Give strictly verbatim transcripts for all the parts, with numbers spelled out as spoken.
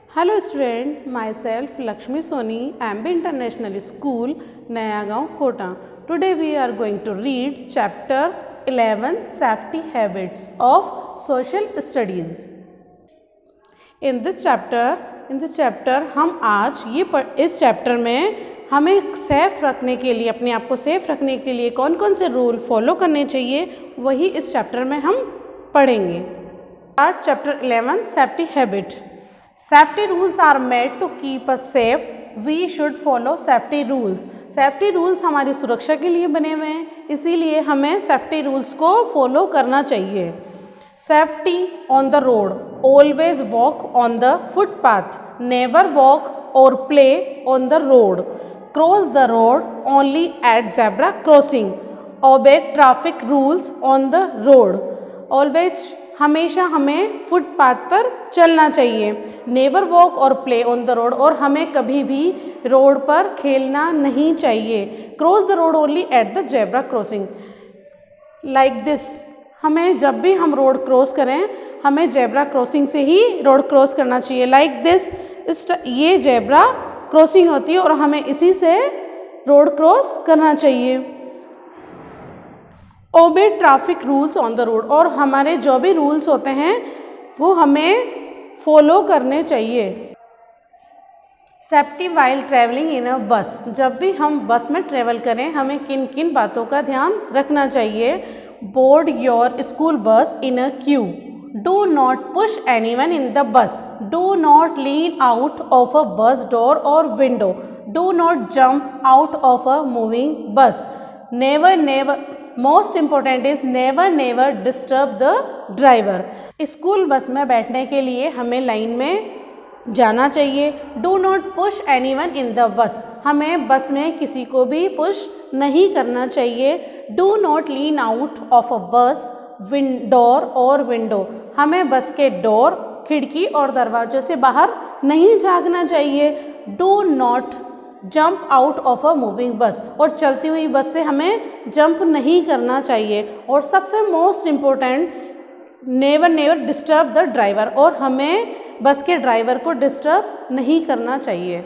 Hello student, myself Laxmi Soni, M B International School, Nayagaon, Kota. Today we are going to read chapter eleven Safety Habits of Social Studies. In this chapter, in this chapter हम आज ये इस chapter में हमें safe रखने के लिए, अपने आप को सेफ रखने के लिए कौन कौन से रूल फॉलो करने चाहिए वही इस चैप्टर में हम पढ़ेंगे. Start chapter eleven Safety Habit. Safety rules are made to keep us safe. We should follow safety rules. Safety rules हमारी सुरक्षा के लिए बने हुए हैं, इसीलिए हमें safety rules को follow करना चाहिए. Safety on the road. Always walk on the footpath. Never walk or play on the road. Cross the road only at zebra crossing. Obey traffic rules on the road. Always हमेशा हमें footpath पर चलना चाहिए. Never walk or play on the road, और हमें कभी भी road पर खेलना नहीं चाहिए. Cross the road only at the zebra crossing. Like this, हमें जब भी हम रोड क्रॉस करें हमें जेब्रा क्रॉसिंग से ही रोड क्रॉस करना चाहिए. लाइक दिस, इस ये जेब्रा क्रॉसिंग होती है और हमें इसी से रोड क्रॉस करना चाहिए. Obey traffic rules on the road, और हमारे जो भी रूल्स होते हैं वो हमें फॉलो करने चाहिए. Safety while travelling in a bus. जब भी हम बस में ट्रैवल करें हमें किन किन बातों का ध्यान रखना चाहिए. Board your school bus in a queue. Do not push anyone in the bus. Do not lean out of a bus door or window. Do not jump out of a moving bus. Never never most important is never never disturb the driver. School bus में बैठने के लिए हमें line में जाना चाहिए. Do not push anyone in the bus. हमें बस में किसी को भी पुश नहीं करना चाहिए. Do not lean out of a bus door or window. हमें बस के डोर, खिड़की और दरवाजों से बाहर नहीं झांकना चाहिए. Do not jump out of a moving bus, और चलती हुई बस से हमें जंप नहीं करना चाहिए. और सबसे most important, never never disturb the driver, और हमें बस के ड्राइवर को डिस्टर्ब नहीं करना चाहिए.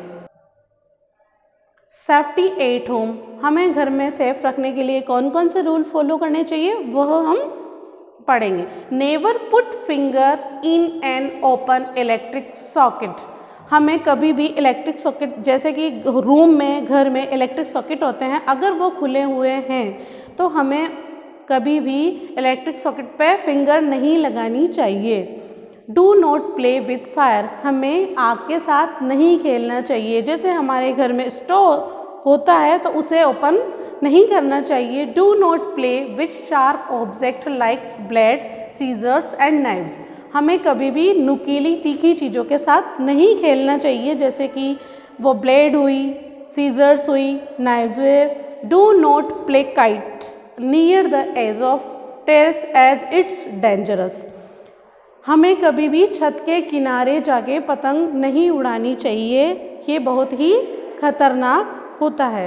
Safety at home. हमें घर में सेफ रखने के लिए कौन कौन से रूल फॉलो करने चाहिए वह हम पढ़ेंगे. Never put finger in an open electric socket. हमें कभी भी इलेक्ट्रिक सॉकेट, जैसे कि रूम में, घर में इलेक्ट्रिक सॉकेट होते हैं, अगर वो खुले हुए हैं तो हमें कभी भी इलेक्ट्रिक सॉकेट पे फिंगर नहीं लगानी चाहिए. Do not play with fire. हमें आग के साथ नहीं खेलना चाहिए. जैसे हमारे घर में स्टोव होता है तो उसे ओपन नहीं करना चाहिए. Do not play with sharp object like blade, scissors and knives. हमें कभी भी नुकीली तीखी चीज़ों के साथ नहीं खेलना चाहिए, जैसे कि वो ब्लेड हुई, सीजर्स हुई, नाइव्स हुए. Do not play kites near the edge of terrace as it's dangerous. हमें कभी भी छत के किनारे जाके पतंग नहीं उड़ानी चाहिए, ये बहुत ही खतरनाक होता है.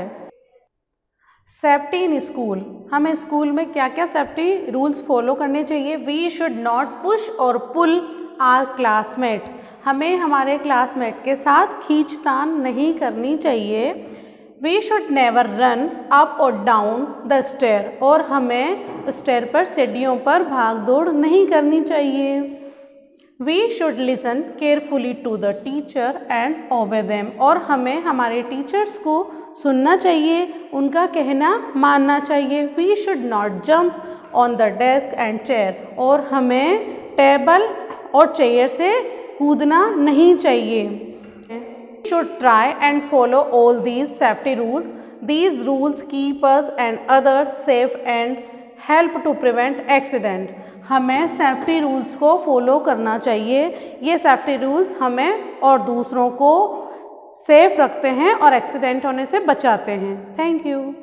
Safety in school. हमें स्कूल में क्या क्या सेफ्टी रूल्स फॉलो करने चाहिए. वी शुड नॉट पुश और पुल आर क्लासमेट. हमें हमारे क्लासमेट के साथ खींचतान नहीं करनी चाहिए. We should never run up और डाउन द स्टेयर. और हमें स्टेयर पर, सीढ़ियों पर भाग दौड़ नहीं करनी चाहिए. We should listen carefully to the teacher and obey them. और हमें हमारे टीचर्स को सुनना चाहिए, उनका कहना मानना चाहिए. We should not jump on the desk and chair. और हमें टेबल और चेयर से कूदना नहीं चाहिए. We should try and follow all these safety rules. These rules keep us and other safe and help to prevent accident. हमें safety rules को follow करना चाहिए. ये सेफ्टी रूल्स हमें और दूसरों को सेफ रखते हैं और एक्सीडेंट होने से बचाते हैं. Thank you.